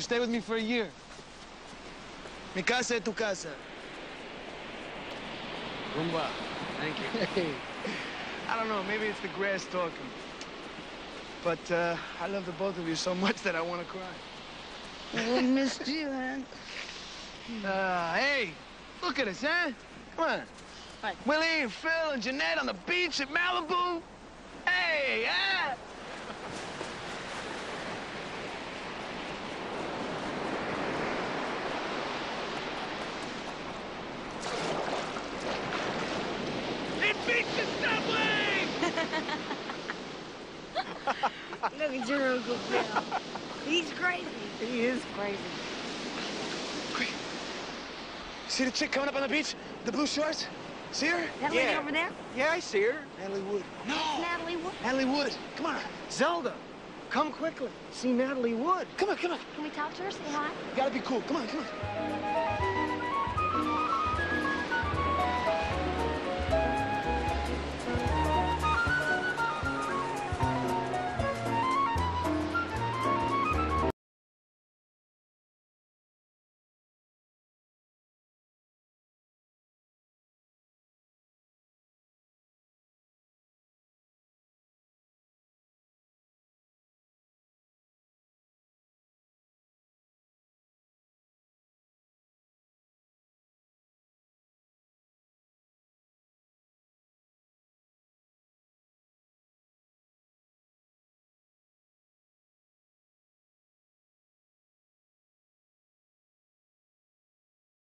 can stay with me for a year. Mi casa es tu casa. Rumba. Thank you. Hey. I don't know, maybe it's the grass talking. But I love the both of you so much that I want to cry. We missed you, man. Hey, look at us, huh? Come on. Hi. Willie and Phil and Jeanette on the beach at Malibu. Hey, huh? It beats the subway! Look at your Uncle Phil. He's crazy. He is crazy. Quick. See the chick coming up on the beach? The blue shorts? See her? That lady over there? Yeah, I see her. Natalie Wood. No! Natalie Wood. Natalie Wood. Come on. Zelda, come quickly. See Natalie Wood. Come on, come on. Can we talk to her, say hi? You gotta be cool. Come on, come on.